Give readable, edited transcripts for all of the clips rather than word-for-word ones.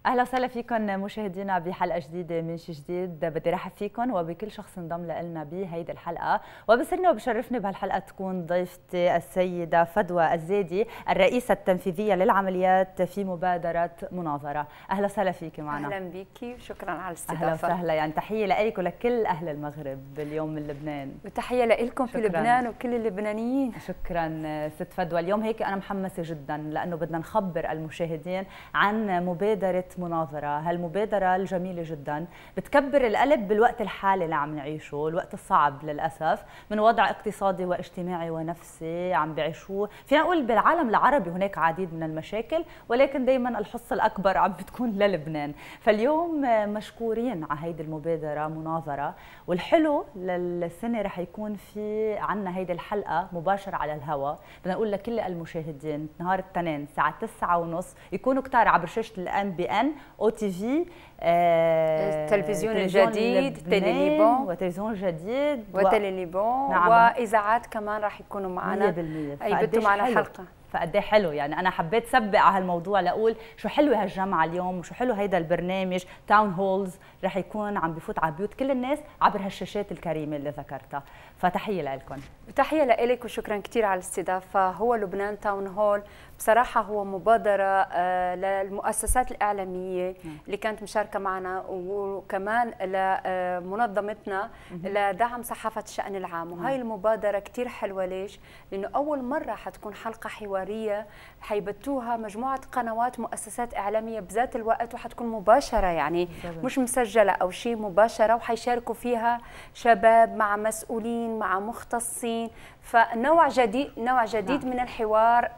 اهلا وسهلا فيكم مشاهدينا بحلقه جديده من شي جديد. بدي رحب فيكم وبكل شخص انضم لنا بهيدي الحلقه، وبسرني وبشرفني بهالحلقه تكون ضيفتي السيده فدوى الزيدي، الرئيسه التنفيذيه للعمليات في مبادره مناظره. اهلا وسهلا فيكي معنا. اهلا بيكي وشكرا على الاستضافه. اهلا وسهلا، يعني تحيه لك ولكل اهل المغرب اليوم من لبنان، وتحيه لكم في لبنان وكل اللبنانيين. شكرا ست فدوى. اليوم هيك انا محمسه جدا لانه بدنا نخبر المشاهدين عن مبادره مناظرة. هالمبادرة الجميلة جدا بتكبر القلب بالوقت الحالي اللي عم نعيشه، الوقت الصعب للأسف، من وضع اقتصادي واجتماعي ونفسي عم بعيشوه. فينا نقول بالعالم العربي هناك عديد من المشاكل، ولكن دايما الحصة الأكبر عم بتكون للبنان. فاليوم مشكورين على هيدي المبادرة مناظرة، والحلو للسنة رح يكون في عنا هيدي الحلقة مباشرة على الهواء. بدنا نقول لكل المشاهدين نهار الاثنين الساعة 9:30 يكونوا كتار عبر شاشة الMBN OTV، التلفزيون الجديد، تيلي ليبون وتلفزيون جديد وتيلي ليبون، نعم. واذاعات كمان راح يكونوا معنا 100%. اي بدوا معنا حلقه. فقد ايه حلو، يعني انا حبيت سبق على هالموضوع لاقول شو حلوه هالجمعه اليوم وشو حلو هيدا البرنامج تاون هولز رح يكون عم بفوت على بيوت كل الناس عبر هالشاشات الكريمه اللي ذكرتها. فتحيه لكم. تحيه لك وشكرا كثير على الاستضافه. هو لبنان تاون هول بصراحه هو مبادره للمؤسسات الاعلاميه اللي كانت مشاركه معنا، وكمان لمنظمتنا لدعم صحافه الشان العام. وهي المبادره كثير حلوه. ليش؟ لانه اول مره حتكون حلقه حواريه حيبتوها مجموعه قنوات مؤسسات اعلاميه بذات الوقت، وحتكون مباشره، يعني مش مسجله او شيء، مباشره، وحيشاركوا فيها شباب مع مسؤولين مع مختصين. فنوع جديد من الحوار،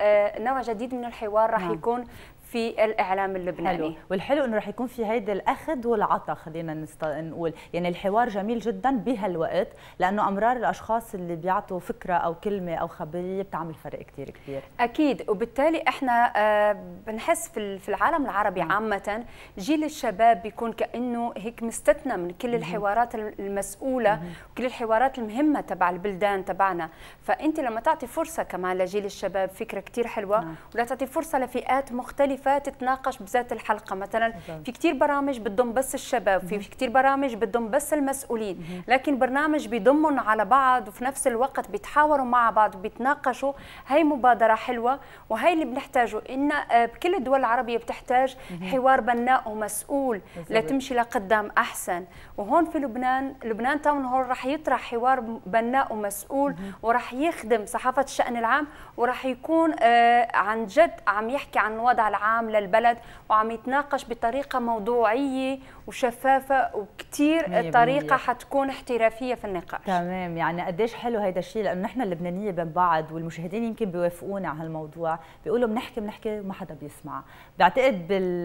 راح يكون في الاعلام اللبناني. حلو. والحلو انه رح يكون في هيدا الاخذ والعطاء، خلينا نقول يعني الحوار جميل جدا بهالوقت، لانه امرار الاشخاص اللي بيعطوا فكره او كلمه او خبريه بتعمل فرق كثير كبير. اكيد. وبالتالي احنا بنحس في العالم العربي عامه جيل الشباب بيكون كانه هيك مستثنى من كل الحوارات المسؤوله وكل الحوارات المهمه تبع البلدان تبعنا. فانت لما تعطي فرصه كمان لجيل الشباب فكره كثير حلوه، ولا تعطي فرصه لفئات مختلفه تتناقش بذات الحلقه. مثلا في كثير برامج بتضم بس الشباب، في كثير برامج بتضم بس المسؤولين، لكن برنامج بيضمهم على بعض وفي نفس الوقت بيتحاوروا مع بعض وبيتناقشوا. هي مبادره حلوه، وهي اللي بنحتاجه. ان بكل الدول العربيه بتحتاج حوار بناء ومسؤول لتمشي لقدام احسن. وهون في لبنان تاون هول رح يطرح حوار بناء ومسؤول، ورح يخدم صحافه الشان العام، ورح يكون عن جد عم يحكي عن الوضع العام للبلد، وعم يتناقش بطريقه موضوعيه وشفافه، وكثير الطريقه حتكون احترافيه في النقاش. تمام. يعني قديش حلو هيدا الشيء، لانه نحن اللبنانيه بين بعض، والمشاهدين يمكن بيوافقونا على هالموضوع، بيقولوا بنحكي وما حدا بيسمع. بعتقد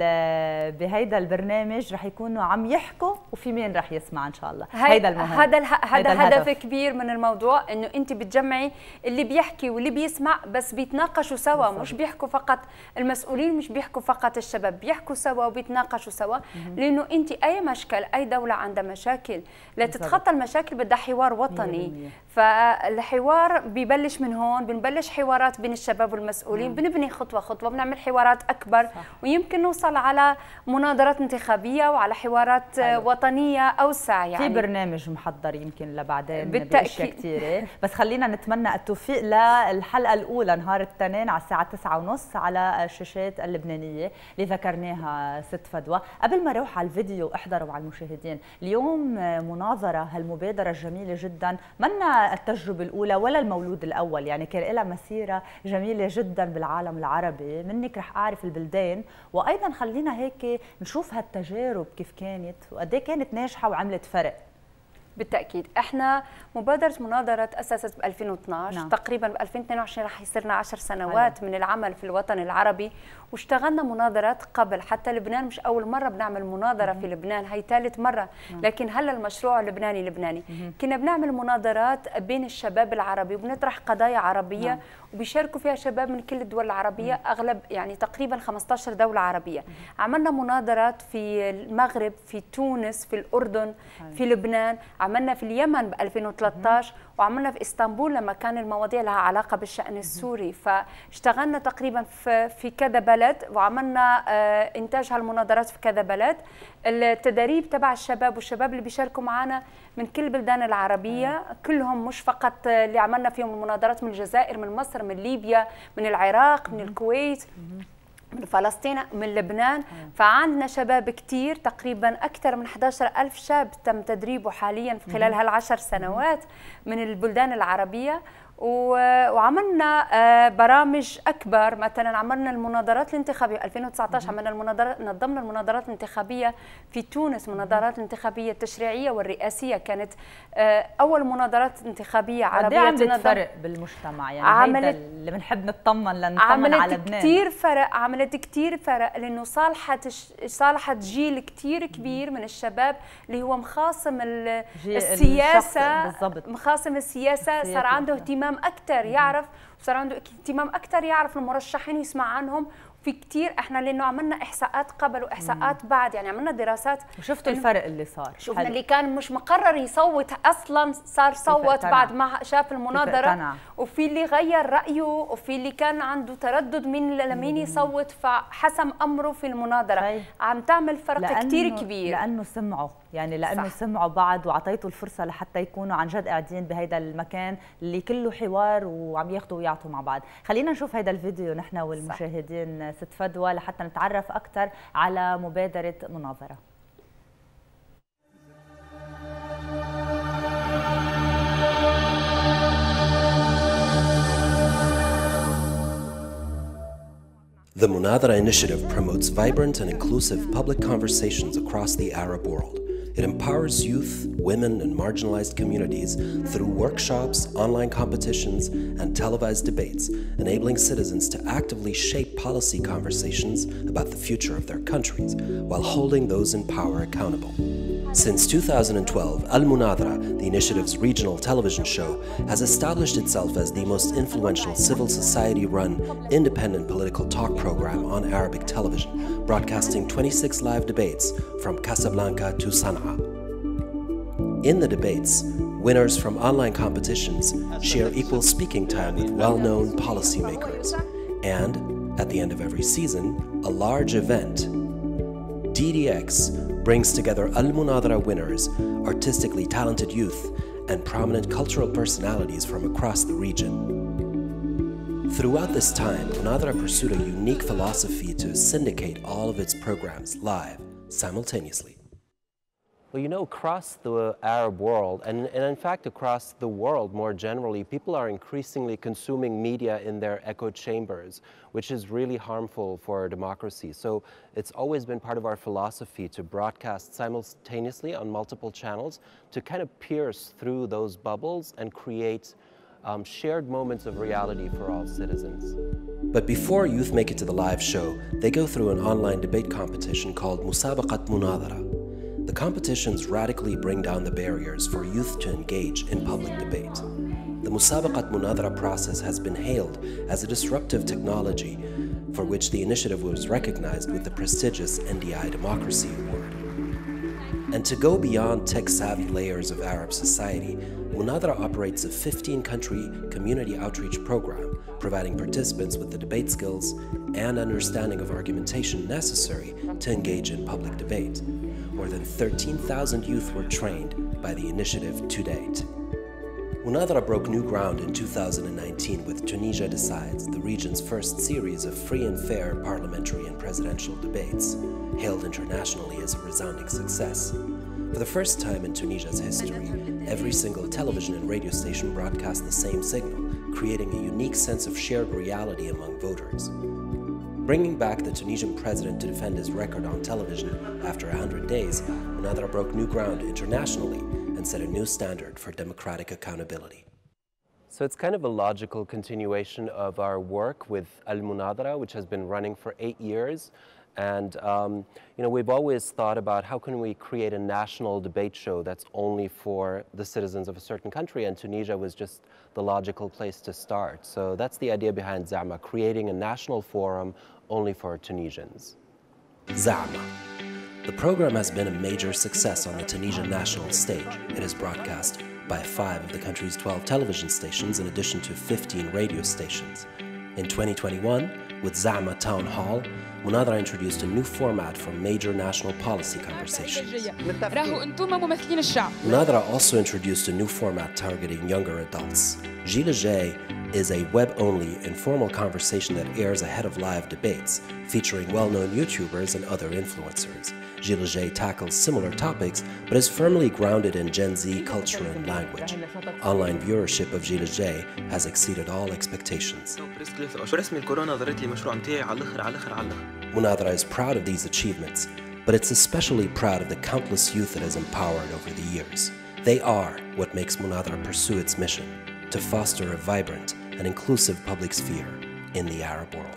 بهيدا البرنامج رح يكونوا عم يحكوا وفي مين رح يسمع ان شاء الله. هيدا المهم. هذا هدف كبير من الموضوع، انه انت بتجمعي اللي بيحكي واللي بيسمع، بس بيتناقشوا سوا، مش بيحكوا فقط المسؤولين، مش بيحكوا فقط الشباب، بيحكوا سوا وبيتناقشوا سوا. لانه انت اي مشكل، اي دوله عندها مشاكل، لتتخطى المشاكل بدها حوار وطني. فالحوار بيبلش من هون، بنبلش حوارات بين الشباب والمسؤولين، بنبني خطوه خطوه، بنعمل حوارات اكبر، ويمكن نوصل على مناظرات انتخابيه وعلى حوارات وطنيه اوسع. يعني في برنامج محضر يمكن لبعدين بالتاكيد كثيره، بس خلينا نتمنى التوفيق للحلقه الاولى نهار الاثنين على الساعه 9:30 على الشاشات اللبنانيه اللي ذكرناها ست فدوى. قبل ما اروح على الفيديو احضروا على المشاهدين، اليوم مناظره هالمبادره الجميله جدا، منا التجربه الاولى ولا المولود الاول، يعني كان لها مسيره جميله جدا بالعالم العربي. منك رح اعرف البلدان، وايضا خلينا هيك نشوف هالتجارب كيف كانت وقد ايه كانت ناجحه وعملت فرق. بالتأكيد. احنا مبادرة مناظرة تأسست ب 2012. نعم. تقريبا ب 2022 رح يصيرنا 10 سنوات من العمل في الوطن العربي، واشتغلنا مناظرات قبل. حتى لبنان مش أول مرة بنعمل مناظرة في لبنان، هي ثالث مرة. لكن هلا المشروع لبناني. كنا بنعمل مناظرات بين الشباب العربي، وبنطرح قضايا عربية، وبيشاركوا فيها شباب من كل الدول العربية، أغلب يعني تقريبا 15 دولة عربية. عملنا مناظرات في المغرب، في تونس، في الأردن، في لبنان، عملنا في اليمن ب 2013 وعملنا في اسطنبول لما كان المواضيع لها علاقه بالشان السوري. فاشتغلنا تقريبا في كذا بلد وعملنا انتاج هالمناظرات في كذا بلد. التدريب تبع الشباب والشباب اللي بيشاركوا معنا من كل البلدان العربيه كلهم، مش فقط اللي عملنا فيهم المناظرات من الجزائر، من مصر، من ليبيا، من العراق، من الكويت، من فلسطين، من لبنان. فعندنا شباب كتير، تقريبا أكثر من 11,000 شاب تم تدريبه حاليا في خلال هال10 سنوات من البلدان العربية. وعملنا برامج أكبر، مثلا عملنا المناظرات الانتخابية 2019 نظمنا المناظرات الانتخابية في تونس، مناظرات الانتخابية التشريعية والرئاسية، كانت أول مناظرات انتخابية عربية عملت فرق بالمجتمع، يعني هيدا اللي بنحب نطمن لنطمن على لبنان. عملت كثير فرق لأنه صالحت جيل كثير كبير من الشباب اللي هو مخاصم السياسة، مخاصم السياسة، صار عنده اهتمام أكثر يعرف، وصار عنده اهتمام أكثر يعرف المرشحين ويسمع عنهم. في كثير احنا لانه عملنا احصاءات قبل واحصاءات بعد، يعني عملنا دراسات وشفتوا الفرق اللي صار. شفنا اللي كان مش مقرر يصوت اصلا صار صوت بعد ما شاف المناظره، وفي اللي غير رايه، وفي اللي كان عنده تردد من لمين يصوت فحسم امره في المناظره. عم تعمل فرق كثير كبير لانه سمعوا، يعني لانه صح. سمعوا بعض وعطيتوا الفرصه لحتى يكونوا عن جد قاعدين بهيدا المكان اللي كله حوار وعم ياخذوا ويعطوا مع بعض. خلينا نشوف هيدا الفيديو نحن والمشاهدين ست فدوى لحتى نتعرف اكثر على مبادره مناظره. The Munadhara initiative promotes vibrant and inclusive public conversations across the Arab world. It empowers youth, women, and marginalized communities through workshops, online competitions, and televised debates, enabling citizens to actively shape policy conversations about the future of their countries while holding those in power accountable. Since 2012, Al Munadhara, the initiative's regional television show, has established itself as the most influential civil society-run, independent political talk program on Arabic television, broadcasting 26 live debates from Casablanca to Sana'a. In the debates, winners from online competitions share equal speaking time with well-known policymakers. And, at the end of every season, a large event, DDX, brings together Al Munadhara winners, artistically talented youth, and prominent cultural personalities from across the region. Throughout this time, Munadhara pursued a unique philosophy to syndicate all of its programs live, simultaneously. Well, you know, across the Arab world, and in fact across the world more generally, people are increasingly consuming media in their echo chambers, which is really harmful for our democracy. So it's always been part of our philosophy to broadcast simultaneously on multiple channels to kind of pierce through those bubbles and create shared moments of reality for all citizens. But before youth make it to the live show, they go through an online debate competition called Musabaqat Munadhara. The competitions radically bring down the barriers for youth to engage in public debate. The Musabaqat Munadhara process has been hailed as a disruptive technology for which the initiative was recognized with the prestigious NDI Democracy Award. And to go beyond tech-savvy layers of Arab society, Munadhara operates a 15-country community outreach program, providing participants with the debate skills and understanding of argumentation necessary to engage in public debate. More than 13,000 youth were trained by the initiative to date. Munadhara broke new ground in 2019 with Tunisia Decides, the region's first series of free and fair parliamentary and presidential debates, hailed internationally as a resounding success. For the first time in Tunisia's history, every single television and radio station broadcast the same signal, creating a unique sense of shared reality among voters. Bringing back the Tunisian president to defend his record on television after 100 days, Munadhara broke new ground internationally and set a new standard for democratic accountability. So it's kind of a logical continuation of our work with Al Munadhara, which has been running for 8 years. And you know, we've always thought about how can we create a national debate show that's only for the citizens of a certain country, and Tunisia was just the logical place to start. So that's the idea behind Zama, creating a national forum only for Tunisians. Zama, The program has been a major success on the Tunisian national stage. It is broadcast by 5 of the country's 12 television stations in addition to 15 radio stations. In 2021, with Zama Town Hall, Munadhara introduced a new format for major national policy conversations. Munadhara also introduced a new format targeting younger adults. Gila J is a web-only, informal conversation that airs ahead of live debates, featuring well-known YouTubers and other influencers. Gila J tackles similar topics, but is firmly grounded in Gen Z culture and language. Online viewership of Gila J has exceeded all expectations. Munadhara is proud of these achievements, but it's especially proud of the countless youth it has empowered over the years. They are what makes Munadhara pursue its mission to foster a vibrant and inclusive public sphere in the Arab world.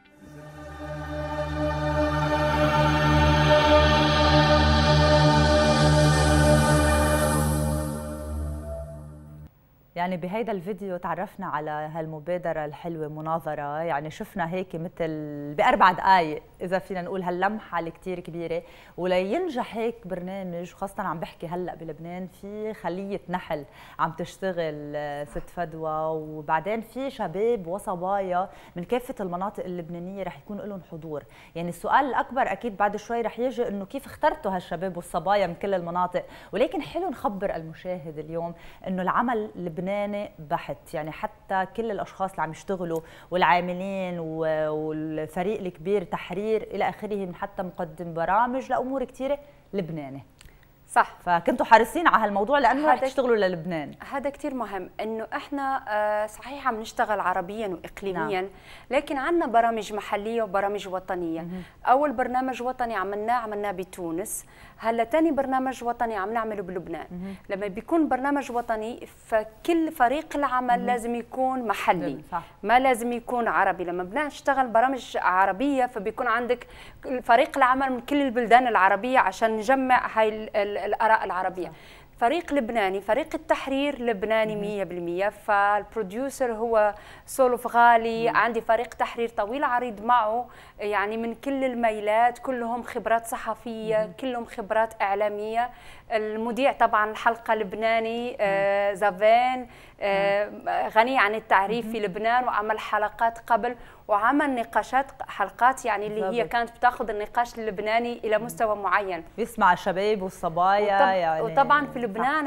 يعني بهيدا الفيديو تعرفنا على هالمبادرة الحلوة مناظرة، يعني شفنا هيك مثل ب4 دقائق إذا فينا نقول هاللمحة الكتير كبيرة، ولينجح هيك برنامج خاصة عم بحكي هلأ بلبنان في خلية نحل عم تشتغل ست فدوى، وبعدين في شباب وصبايا من كافة المناطق اللبنانية رح يكون لهم حضور. يعني السؤال الأكبر أكيد بعد شوي رح يجي إنه كيف اخترتوا هالشباب والصبايا من كل المناطق، ولكن حلو نخبر المشاهد اليوم إنه العمل لبناني بحت، يعني حتى كل الاشخاص اللي عم يشتغلوا والعاملين والفريق الكبير تحرير الى اخره، حتى مقدم برامج لامور كثيره لبناني. صح. فكنتوا حريصين على هالموضوع لانه رح تشتغلوا للبنان. هذا كثير مهم، انه احنا صحيح عم نشتغل عربيا واقليميا، نعم. لكن عندنا برامج محليه وبرامج وطنيه. اول برنامج وطني عملناه بتونس، هلا ثاني برنامج وطني عم نعمله بلبنان. لما بيكون برنامج وطني فكل فريق العمل لازم يكون محلي، صح. ما لازم يكون عربي. لما بدنا نشتغل برامج عربيه فبيكون عندك فريق العمل من كل البلدان العربيه عشان نجمع هاي الآراء العربية. فريق لبناني، فريق التحرير لبناني 100%، فالبروديوسر هو سولف غالي. عندي فريق تحرير طويل عريض معه، يعني من كل الميلات، كلهم خبرات صحفية، كلهم خبرات إعلامية. المذيع طبعا الحلقة لبناني، زافين، غني عن التعريف في لبنان، وعمل حلقات قبل وعمل نقاشات حلقات يعني اللي هي كانت بتاخذ النقاش اللبناني الى مستوى معين، يسمع الشباب والصبايا يعني. وطبعا في لبنان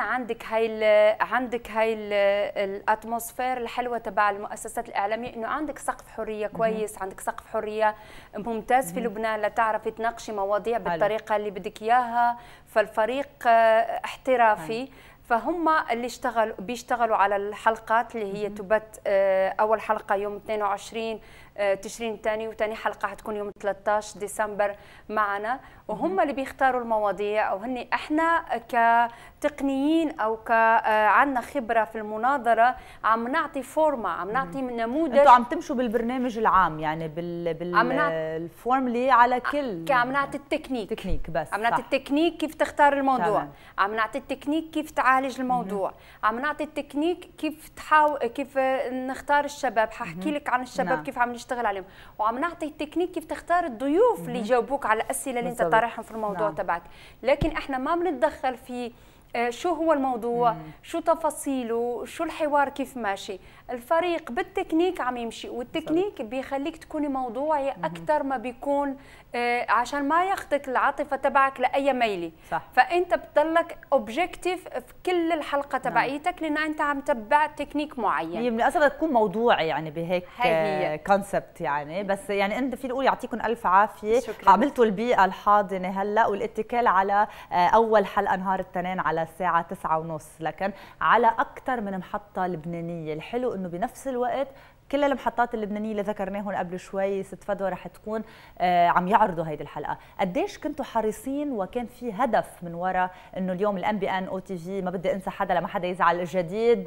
عندك هاي الاتموسفير الحلوه تبع المؤسسات الاعلاميه، انه عندك سقف حريه كويس، عندك سقف حريه ممتاز في لبنان لتعرفي تناقشي مواضيع بالطريقه اللي بدك اياها. فالفريق احترافي، فهم اللي بيشتغلوا على الحلقات اللي هي تبت. اول حلقه يوم 22 تشرين الثاني، وثاني حلقه حتكون يوم 13 ديسمبر معنا، وهم اللي بيختاروا المواضيع. وهن احنا كتقنيين او عندنا خبره في المناظره عم نعطي فورما، عم نعطي نموذج. انتوا عم تمشوا بالبرنامج العام يعني بالفورملي على كل، عم نعطي التكنيك بس، عم نعطي التكنيك كيف تختار الموضوع، عم نعطي التكنيك كيف تعالج الموضوع، عم نعطي التكنيك كيف نختار الشباب. حاحكي لك عن الشباب كيف عم نشتغل عليهم، وعم نعطي التكنيك كيف تختار الضيوف اللي يجاوبوك على الاسئله اللي انت طارحهم في الموضوع تبعك. لكن احنا ما بنتدخل في شو هو الموضوع، شو تفاصيله، شو الحوار كيف ماشي. الفريق بالتكنيك عم يمشي، والتكنيك بيخليك تكوني موضوعي اكثر ما بيكون عشان ما ياخذك العاطفه تبعك لاي ميلي. صح. فانت بتضلك اوبجيكتيف في كل الحلقه تبعيتك، لان انت عم تتبع تكنيك معين. هي من الاصل تكون موضوعي يعني بهيك كونسبت يعني. بس يعني انت في نقول يعطيكم الف عافيه، عملتوا البيئه الحاضنه هلا والاتكال على اول حلقه نهار الاثنين على الساعه 9:30، لكن على اكثر من محطه لبنانيه. الحلو انه بنفس الوقت كل المحطات اللبنانيه اللي ذكرناهم قبل شوي ست فدوى رح تكون عم يعرضوا هيدي الحلقه. قديش كنتوا حريصين وكان في هدف من وراء انه اليوم الMBN OTV، ما بدي انسى حدا لما حدا يزعل، الجديد،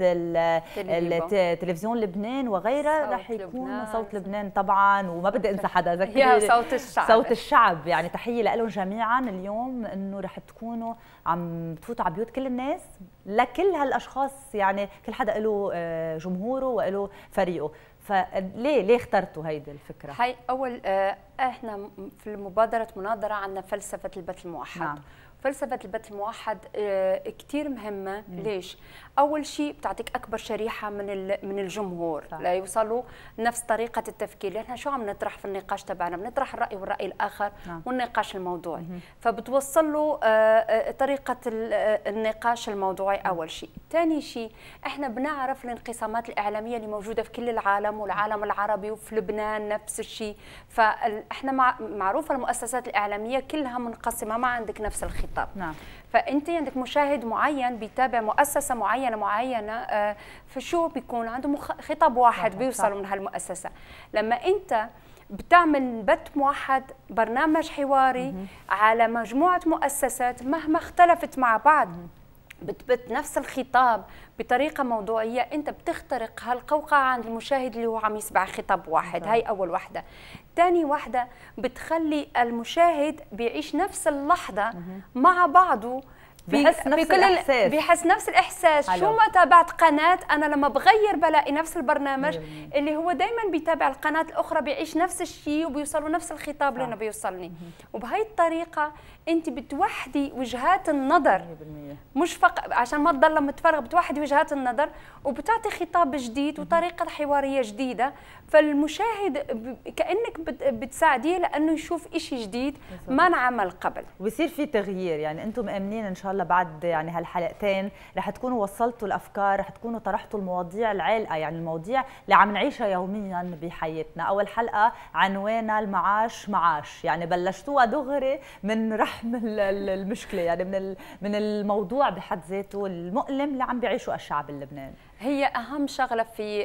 تلفزيون لبنان وغيرها رح يكون صوت لبنان طبعا، وما بدي انسى حدا ذكري صوت الشعب. صوت الشعب، يعني تحيه لهم جميعا اليوم انه رح تكونوا عم تفوتوا على بيوت كل الناس لكل هالاشخاص، يعني كل حدا له جمهوره وله فريقه، فليه اخترتوا هيدي الفكره؟ هي اول احنا في مبادره مناظره عندنا فلسفه البث الموحد. نعم. فلسفة البث الموحد كتير مهمة. ليش؟ أول شيء بتعطيك أكبر شريحة من الجمهور لا يوصلوا نفس طريقة التفكير، لأن شو عم نطرح في النقاش تبعنا؟ بنطرح الرأي والرأي الآخر والنقاش الموضوعي، فبتوصل له طريقة النقاش الموضوعي أول شيء. ثاني شيء إحنا بنعرف الانقسامات الإعلامية اللي موجودة في كل العالم والعالم العربي وفي لبنان نفس الشيء، فإحنا معروفة المؤسسات الإعلامية كلها منقسمة، ما عندك نفس الخطاب. نعم. فانت عندك مشاهد معين بيتابع مؤسسه معينه فشو بيكون عنده خطاب واحد بيوصل من هالمؤسسه. لما انت بتعمل بث موحد، برنامج حواري على مجموعه مؤسسات مهما اختلفت مع بعض بتبث نفس الخطاب بطريقه موضوعيه، انت بتخترق هالقوقعه عند المشاهد اللي هو عم يسمع خطاب واحد. هاي اول وحده. ثاني وحده بتخلي المشاهد بيعيش نفس اللحظه مع بعضه، بحس نفس الإحساس. بحس نفس الإحساس. شو ما تابعت قناة، أنا لما بغير بلاقي نفس البرنامج اللي هو دايما بيتابع القناة الأخرى بيعيش نفس الشيء وبيوصلوا نفس الخطاب اللي أنا بيوصلني. وبهي الطريقة أنت بتوحدي وجهات النظر، مش فقط عشان ما تضل متفرغ، بتوحدي وجهات النظر وبتعطي خطاب جديد وطريقة حوارية جديدة، فالمشاهد كأنك بتساعديه لأنه يشوف إشي جديد ما انعمل قبل، ويصير في تغيير. يعني أنتم مأمنين إن شاء الله بعد يعني هالحلقتين رح تكونوا وصلتوا الافكار، رح تكونوا طرحتوا المواضيع العالقه، يعني المواضيع اللي عم نعيشها يوميا بحياتنا. اول حلقه عنوانها المعاش معاش، يعني بلشتوها دغري من رحم المشكله، يعني من الموضوع بحد ذاته المؤلم اللي عم بيعيشه الشعب اللبناني. هي اهم شغله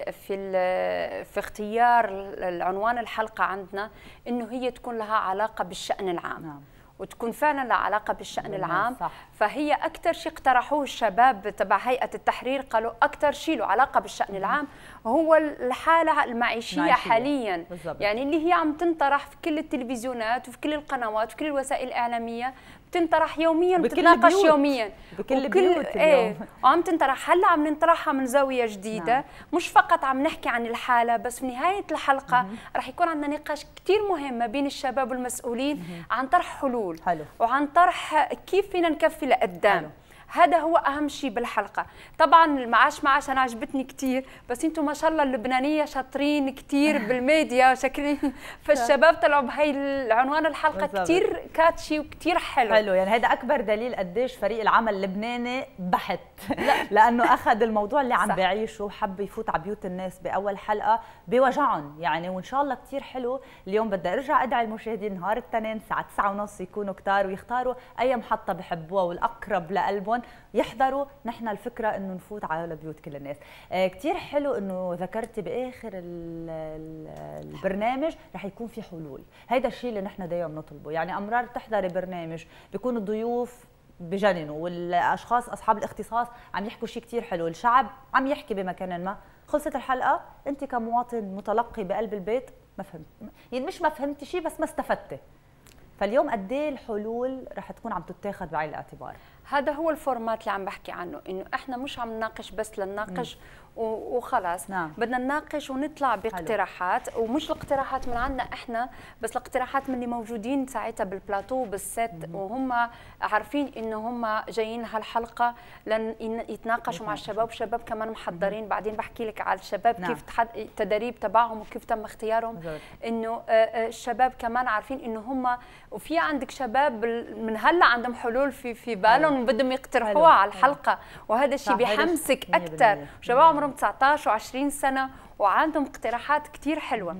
في اختيار العنوان الحلقه عندنا انه هي تكون لها علاقه بالشأن العام. وتكون فعلا لها علاقه بالشأن العام. صح. فهي اكثر شيء اقترحوه الشباب تبع هيئه التحرير، قالوا اكثر شيء له علاقه بالشأن العام هو الحاله المعيشيه حاليا. بالزبط. يعني اللي هي عم تنطرح في كل التلفزيونات وفي كل القنوات وفي كل الوسائل الاعلاميه، بتنطرح يوميا وبتتناقش يوميا بكل البيوت اليوم. وعم تنطرح. هلا عم ننطرحها من زاويه جديده. نعم. مش فقط عم نحكي عن الحاله بس، في نهايه الحلقه رح يكون عندنا نقاش كثير مهم ما بين الشباب والمسؤولين عن طرح حلول. حلو. وعن طرح كيف فينا نكفي لقدام. حلو. هذا هو اهم شيء بالحلقه. طبعا المعاش معاش انا عجبتني كثير، بس انتم ما شاء الله اللبنانيه شاطرين كثير بالميديا شكلين، فالشباب طلعوا بهي العنوان الحلقه كثير كاتشي وكثير حلو. يعني هذا اكبر دليل قديش فريق العمل اللبناني بحت لانه اخذ الموضوع اللي عم بيعيشه وحب يفوت على بيوت الناس باول حلقه بوجعهم يعني. وان شاء الله كثير حلو. اليوم بدي ارجع ادعي المشاهدين نهار الاثنين الساعه 9:30 يكونوا كتار ويختاروا اي محطه بحبوها والاقرب لقلبهم يحضروا. نحن الفكره انه نفوت على بيوت كل الناس. كثير حلو انه ذكرتي باخر البرنامج رح يكون في حلول. هيدا الشيء اللي نحن دايما نطلبه. يعني امرار تحضري برنامج بيكون الضيوف بجننوا والاشخاص اصحاب الاختصاص عم يحكوا شيء كثير حلو، الشعب عم يحكي بمكان ما، خلصت الحلقه انت كمواطن متلقي بقلب البيت ما فهمت، يعني مش ما فهمتي شيء بس ما استفدتي. فاليوم قد ايه الحلول رح تكون عم تتاخذ بعين الاعتبار. هذا هو الفورمات اللي عم بحكي عنه، انه احنا مش عم نناقش بس لنناقش وخلاص. نعم. بدنا نناقش ونطلع باقتراحات. حلو. ومش الاقتراحات من عندنا احنا بس، الاقتراحات من اللي موجودين ساعتها بالبلاتو بالست وهم عارفين انه هم جايين هالحلقه لن يتناقشوا مع الشباب، والشباب كمان محضرين. بعدين بحكي لك على الشباب. نعم. كيف التدريب تبعهم وكيف تم اختيارهم. انه الشباب كمان عارفين انه هم، وفي عندك شباب من هلا عندهم حلول في بالهم وبدهم يقترحوها على الحلقه. وهذا الشيء بيحمسك اكثر. شباب عمرهم 19 و20 سنه وعندهم اقتراحات كثير حلوه.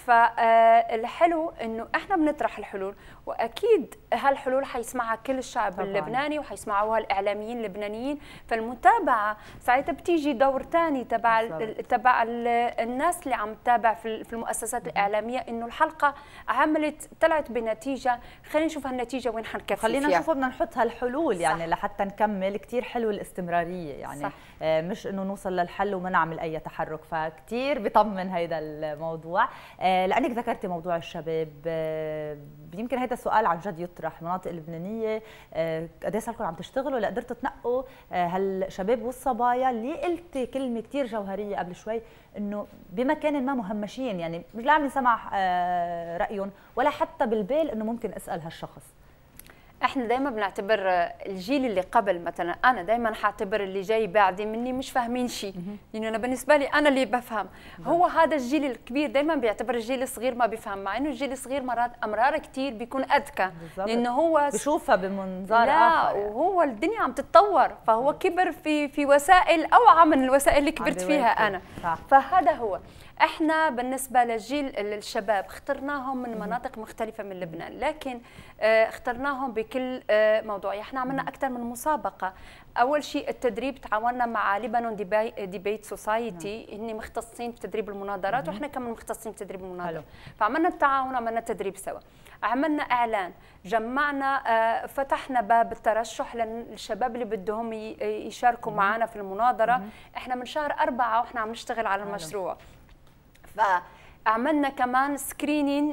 فالحلو انه احنا بنطرح الحلول، واكيد هالحلول حيسمعها كل الشعب طبعاً. اللبناني وحيسمعوها الاعلاميين اللبنانيين. فالمتابعه ساعتها بتيجي دور ثاني تبع الناس اللي عم تتابع في المؤسسات الاعلاميه، انه الحلقه طلعت بنتيجه، خلينا نشوف هالنتيجه وين حنكفي فيها. خلينا نشوف بدنا نحط هالحلول. صح. يعني لحتى نكمل. كثير حلو الاستمراريه يعني. صح. مش انه نوصل للحل وما نعمل اي تحرك. فكثير بيطمن هيدا الموضوع. لانك ذكرتي موضوع الشباب، يمكن هذا السؤال عن جد يطرح. المناطق اللبنانيه قد صار لكم عم تشتغلوا لقدرتوا تنقوا هالشباب والصبايا اللي قلتي كلمه كثير جوهريه قبل شوي، انه بمكان ما مهمشين، يعني مش لا عم نسمع رايهم ولا حتى بالبال انه ممكن اسال هالشخص. احنا دائما بنعتبر الجيل اللي قبل، مثلا انا دائما حاعتبر اللي جاي بعدي مني مش فاهمين شيء، لانه انا بالنسبه لي انا اللي بفهم. هو هذا الجيل الكبير دائما بيعتبر الجيل الصغير ما بيفهم، مع انه الجيل الصغير مرات امرار كثير بيكون اذكى، لانه هو بشوفها بمنظار اخر يعني. وهو الدنيا عم تتطور، فهو كبر في وسائل اوعى من الوسائل اللي كبرت فيها انا. فهذا هو. احنا بالنسبه للجيل الشباب اخترناهم من مناطق مختلفه من لبنان، لكن اخترناهم بكل موضوعيه. احنا عملنا اكثر من مسابقه. اول شيء التدريب، تعاوننا مع لبنان ديبيت سوسايتي، هن مختصين بتدريب المناظرات واحنا كمان مختصين بتدريب المناظرات. فعملنا التعاون، عملنا تدريب سوا، عملنا اعلان، جمعنا فتحنا باب الترشح للشباب اللي بدهم يشاركوا معنا في المناظره. احنا من شهر 4 واحنا عم نشتغل على المشروع. فعملنا كمان سكرينين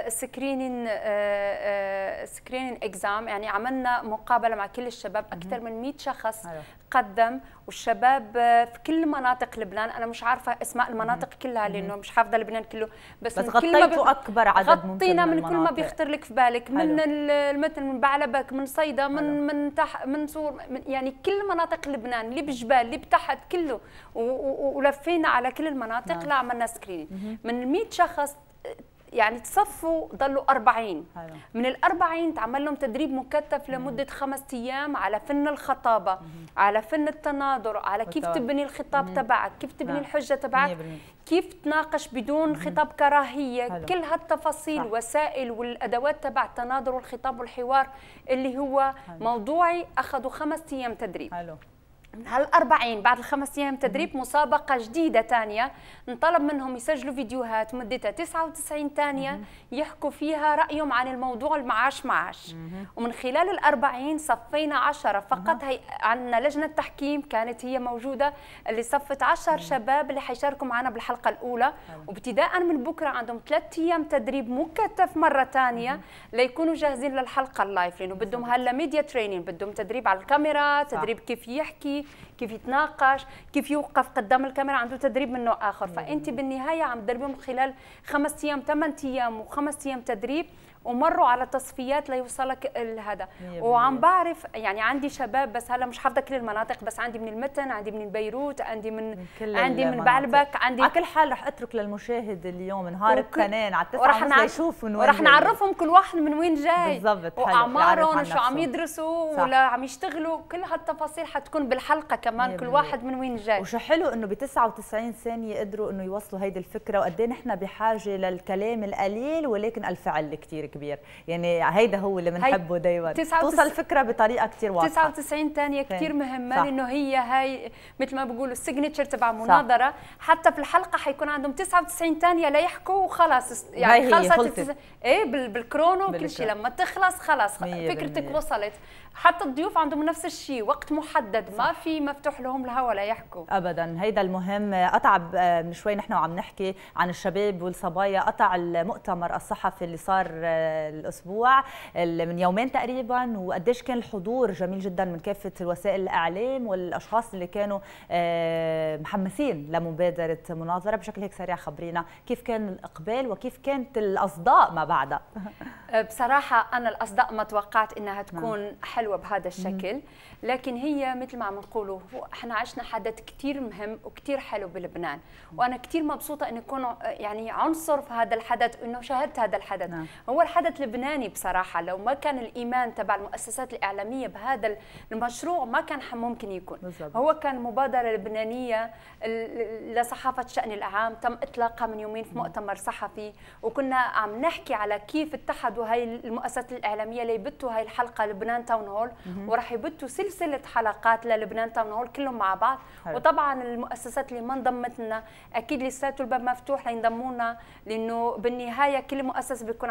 اكزام، يعني عملنا مقابله مع كل الشباب، اكثر من 100 شخص قدم، والشباب في كل مناطق لبنان. انا مش عارفه اسماء المناطق كلها لانه مش حافظه لبنان كله، بس من كل ما اكبر عدد ممكن غطينا من كل ما بيخطر لك في بالك، من مثل من بعلبك، من صيدا، من صور، يعني كل مناطق لبنان اللي بجبال اللي بتحت كله، ولفينا على كل المناطق. لا عملنا سكرينينج من 100 شخص، يعني تصفوا ضلوا 40. من ال40 تعمل لهم تدريب مكثف لمده 5 ايام على فن الخطابه، على فن التناظر، على كيف تبني الخطاب تبعك، كيف تبني الحجه تبعك، كيف تناقش بدون خطاب كراهيه. كل هالتفاصيل وسائل والادوات تبع التناظر والخطاب والحوار اللي هو موضوعي، اخذوا 5 ايام تدريب. من هال40 بعد ال5 ايام تدريب مسابقه جديده ثانيه، نطلب منهم يسجلوا فيديوهات مدتها 99 ثانيه يحكوا فيها رايهم عن الموضوع المعاش معاش. ومن خلال ال40 صفينا 10 فقط. هي عندنا لجنه تحكيم كانت هي موجوده اللي صفت 10 شباب اللي حيشاركوا معنا بالحلقه الاولى. وابتداء من بكره عندهم 3 ايام تدريب مكثف مره ثانيه ليكونوا جاهزين للحلقه اللايف، لانه بدهم هلا ميديا تريننج، بدهم تدريب على الكاميرا، تدريب كيف يحكي، كيف يتناقش، كيف يوقف قدام الكاميرا، عنده تدريب من نوع اخر. فانت بالنهايه عم تدربهم خلال 5 ايام 8 ايام و5 ايام تدريب، ومروا على تصفيات ليوصلك هذا. وعم بعرف يعني عندي شباب، بس هلا مش حافظه كل المناطق، بس عندي من المتن، عندي من بيروت، عندي من بعلبك، عندي. على كل حال رح اترك للمشاهد اليوم نهار الاثنين على 9:30 ليشوفوا ورح نعرفهم كل واحد من وين جاي بالضبط، واعمارهم وشو عم يدرسوا ولا عم يشتغلوا. كل هالتفاصيل حتكون بالحلقه كمان، كل واحد من وين جاي. وشو حلو انه ب 99 ثانيه قدروا انه يوصلوا هيدي الفكره، وقد ايه نحن بحاجه للكلام القليل ولكن الفعل كثير كبير. يعني هيدا هو اللي بنحبه دايما، توصل الفكره بطريقه كثير واضحه. 99 ثانيه كثير مهمه، لانه هي مثل ما بيقولوا السيجنتشر تبع مناظره. حتى في الحلقه حيكون عندهم 99 ثانيه ليحكوا وخلاص، يعني خلصت ايه بالكرونو كل شيء. لما تخلص خلص فكرتك وصلت. حتى الضيوف عندهم نفس الشيء، وقت محدد، ما في مفتوح لهم الهوا ليحكوا ابدا. هيدا المهم. قطع من شوي نحن وعم نحكي عن الشباب والصبايا، قطع المؤتمر الصحفي اللي صار الاسبوع من يومين تقريبا، وقديش كان الحضور جميل جدا من كافه وسائل الاعلام والاشخاص اللي كانوا محمسين لمبادره مناظره. بشكل هيك سريع خبرينا كيف كان الاقبال وكيف كانت الاصداء ما بعدها. بصراحه انا الاصداء ما توقعت انها تكون حلوه بهذا الشكل، لكن هي مثل ما عم نقولوا احنا عشنا حدث كثير مهم وكثير حلو بلبنان، وانا كثير مبسوطه اني اكون يعني عنصر في هذا الحدث، انه شاهدت هذا الحدث. هو الحدث لبناني بصراحه، لو ما كان الايمان تبع المؤسسات الاعلاميه بهذا المشروع ما كان ممكن يكون. هو كان مبادره لبنانيه لصحافه شأن العام، تم اطلاقها من يومين في مؤتمر صحفي، وكنا عم نحكي على كيف اتحدوا هاي المؤسسات الاعلاميه ليبتوا هاي الحلقه لبنان تاون هول، وراح يبتوا سلسله حلقات للبنان تاون هول كلهم مع بعض. وطبعا المؤسسات اللي ما انضمت لنا اكيد لساته الباب مفتوح لينضموا لنا، لانه بالنهايه كل مؤسسه بيكون عندها بروجرام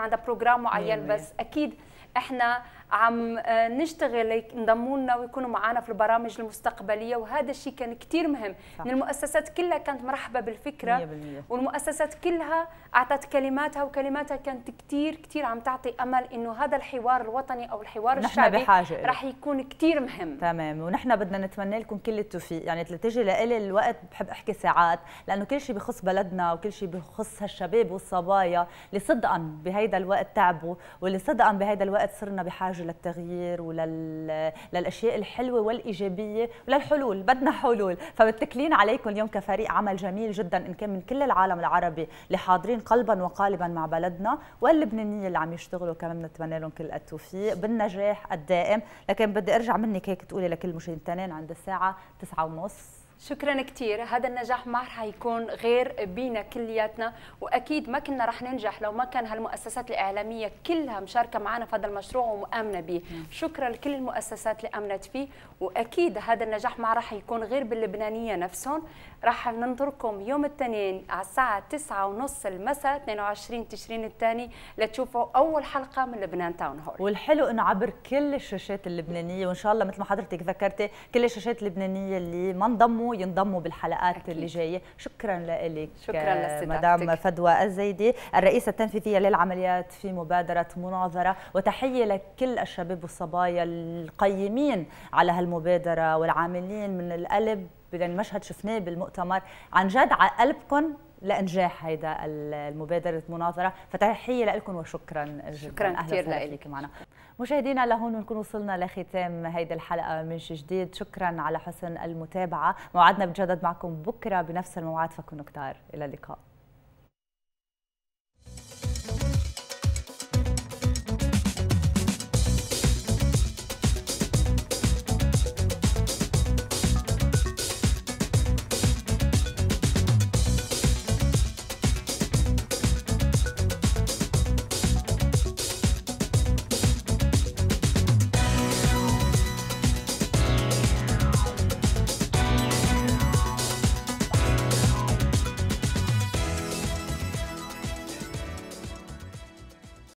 بروجرام معين، بس اكيد احنا عم نشتغل ينضموا لنا ويكونوا معنا في البرامج المستقبليه، وهذا الشيء كان كثير مهم. ان المؤسسات كلها كانت مرحبه بالفكره 100%. والمؤسسات كلها اعطت كلماتها، وكلماتها كانت كثير عم تعطي امل انه هذا الحوار الوطني او الحوار الشعبي رح يكون كثير مهم. تمام، ونحن بدنا نتمنى لكم كل التوفيق. يعني تجي لإلي الوقت بحب احكي ساعات، لانه كل شيء بخص بلدنا وكل شيء بخص هالشباب والصبايا اللي صدقا بهيدا الوقت تعبوا، واللي صدقا بهيدا الوقت صرنا بحاجه للتغيير للاشياء الحلوه والايجابيه وللحلول. بدنا حلول، فمتكلين عليكم اليوم كفريق عمل جميل جدا ان كان من كل العالم العربي اللي حاضرين قلبا وقالبا مع بلدنا، واللبنانيه اللي عم يشتغلوا كمان بنتمنى لهم كل التوفيق بالنجاح الدائم. لكن بدي ارجع منك هيك تقولي لكل المشاهدين عند الساعه 9:30. شكرا كثير. هذا النجاح ما رح يكون غير بينا كلياتنا، واكيد ما كنا رح ننجح لو ما كان هالمؤسسات الاعلاميه كلها مشاركه معنا في هذا المشروع ومؤمنه به. شكرا لكل المؤسسات اللي امنت فيه، واكيد هذا النجاح ما رح يكون غير باللبنانيه نفسهم. رح ننطركم يوم الاثنين على الساعه 9:30 المساء 22 تشرين الثاني لتشوفوا اول حلقه من لبنان تاون هول. والحلو انه عبر كل الشاشات اللبنانيه، وان شاء الله مثل ما حضرتك ذكرتي كل الشاشات اللبنانيه اللي ما انضموا ينضموا بالحلقات أكيد. اللي جايه. شكرا لك، شكرا لاستضافتك مدام فدوى الزيدي، الرئيسه التنفيذيه للعمليات في مبادره مناظره. وتحيه لكل الشباب والصبايا القيمين على هالمبادره والعاملين من القلب، لأن المشهد شفناه بالمؤتمر عن جد على قلبكم لانجاح هيدا المبادره مناظره. فتحيه لكم وشكرا. شكرا كثير لك معنا. مشاهدينا لهون بنكون وصلنا لختام هيدي الحلقه من جديد. شكرا على حسن المتابعه. موعدنا بتجدد معكم بكره بنفس الموعد، فكونوا كتار. الى اللقاء.